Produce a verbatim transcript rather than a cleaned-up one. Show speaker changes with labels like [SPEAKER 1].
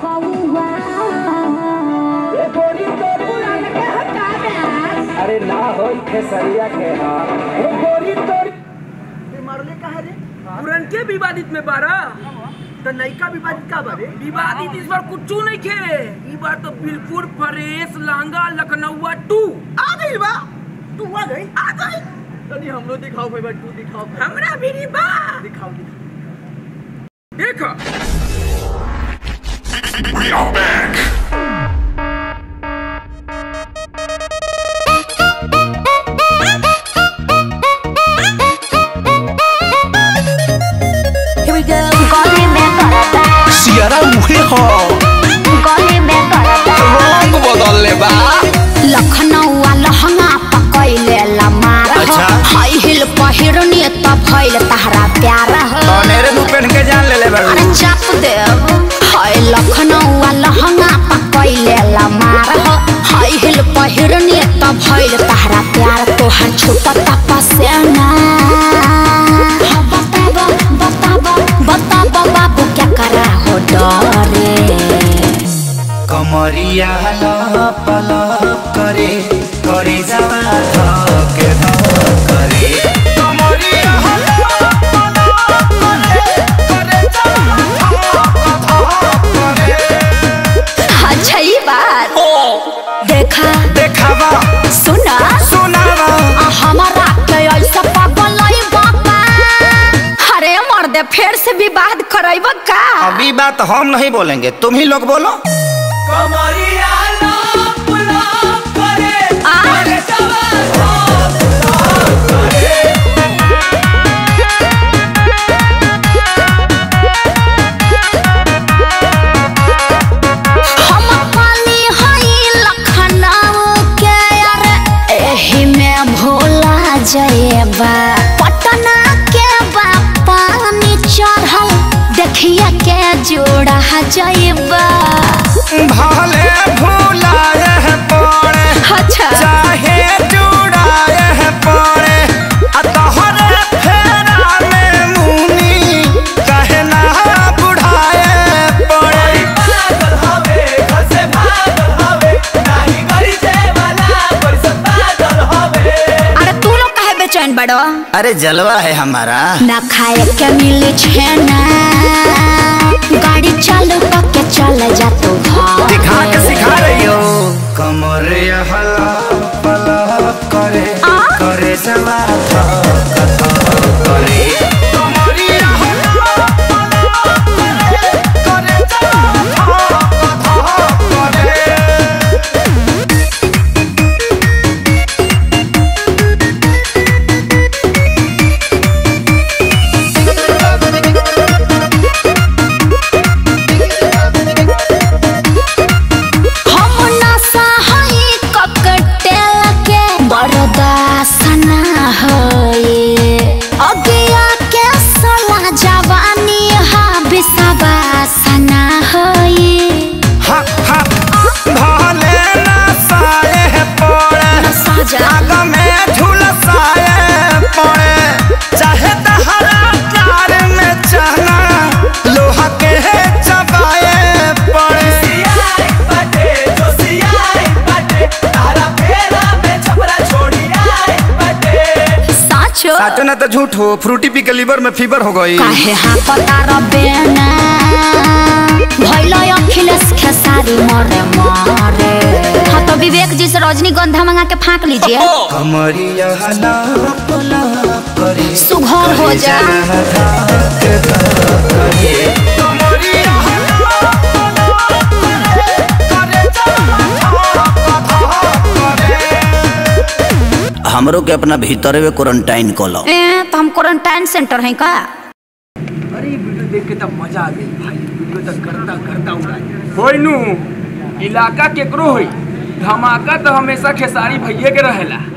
[SPEAKER 1] अरे ना हो खेसरिया के गोरी तोरी
[SPEAKER 2] मारले कहा रे पुरन के विवादित में बारा तो नयका विवादित का बारे विवादित इस बार कुछ नहीं खे ई बार तो बिल्कुल फ्रेश लहंगा लखनऊआ टू आ गई बा तू आ गई आ गई तनी हम लोग दिखाओ भाई टू दिखाओ हमरा भी नहीं बा दिखाओ देखो
[SPEAKER 3] We are back.
[SPEAKER 4] Here we go. गली में करता
[SPEAKER 5] सियारा मुहे हो
[SPEAKER 4] गली में करता
[SPEAKER 5] रंग बदल ले बा
[SPEAKER 4] लखनऊआ लहंगा पकैले लमार
[SPEAKER 5] अच्छा।
[SPEAKER 4] हाई हिल पहिरनी त भइल तहरा प्यार हो
[SPEAKER 5] तनेरे नु पहन के जान ले ले बा
[SPEAKER 4] अरे चाप देव हाय लखनऊआ लहंगा पकैले लमार हो हाई हिल पहिरनी त भइल तहरा प्यार तोहर छुपत पसेना बताबो बताबो बताबो बाबू क्या करा हो डरे
[SPEAKER 5] कमरिया लप लप करे करे जावा धके धक करे कमरिया लप लप करे करे जावा धक धक करे
[SPEAKER 4] अच्छा ये बात देखा
[SPEAKER 5] देखावा
[SPEAKER 4] सुना
[SPEAKER 5] सुनावा
[SPEAKER 4] आ हमारा के ऐसा पगलई बाबा अरे मर्दे फिर से विवाद करैब का
[SPEAKER 5] अभी बात हम नहीं बोलेंगे तुम ही लोग बोलो
[SPEAKER 2] कमरिया लप लप करे
[SPEAKER 4] आ?
[SPEAKER 2] करे जावा धक करे
[SPEAKER 4] हम पाली हई लखनऊ के यार एही में भोला जयबा पटना के बा पानी चढ़ल देखिए के जोड़ा जयबा
[SPEAKER 5] भले भुलाए है पड़े
[SPEAKER 4] अच्छा
[SPEAKER 5] चाहे जुड़ाए है पड़े आ तोहरे फेरा में मुनी कहे ना बुढ़ाए पड़े
[SPEAKER 2] पागल हवे घर से भागल हवे नाही गरी जे वाला परिस पागल हवे
[SPEAKER 4] अरे तू लोग काहे बेचैन बड़ो
[SPEAKER 5] अरे जलवा है हमारा
[SPEAKER 4] ना खाए के मिले छेना गाड़ी चालू करके चल जा तू घर
[SPEAKER 5] दिखा के सिखा रही हो कमर हला पला करे
[SPEAKER 4] आ?
[SPEAKER 5] करे जवा धक धक करे कमरिया हला पला करे करे जवा धक धक करे
[SPEAKER 4] हम नशा हई ककटेल के बर्दाश्त ना होए अगिया के सला जवानी हा विश्वास ना होए
[SPEAKER 5] हा हा भले ना साए पड़े
[SPEAKER 4] नशा जा
[SPEAKER 5] आग में झुलसाए पड़े चाहे दहरा प्यार में चना लोहा के चबाए पड़े
[SPEAKER 2] सियाई बाटे जो सियाई बाटे तारा फेरा में छपरा छोड़ी आई बाटे
[SPEAKER 4] साचो
[SPEAKER 5] साचो ना तो झूठ हो फ्रूटी पी के लीवर में फीवर हो गई
[SPEAKER 4] काहे हाँ पता रबेना भइलो अखिलेश खेसारी मरे मरे हाँ तो विवेक जी से रजनीगंधा मंगा के फाँक लीजिए
[SPEAKER 5] कमरिया लप लप करे
[SPEAKER 4] सुघर हो जा
[SPEAKER 5] कमरिया लप लप करे करे जवा धक धक करे हमरो के अपना भीतर में क्वारंटाइन कोलो
[SPEAKER 4] ए तो हम क्वारंटाइन सेंटर हैं का
[SPEAKER 2] अरे ये वीडियो देख के तब मजा आ गई भाई वीडियो तक करता करता उड़ा होई नु इलाका केकरो होई धमाका तो हमेशा खेसारी भैया के रहेला।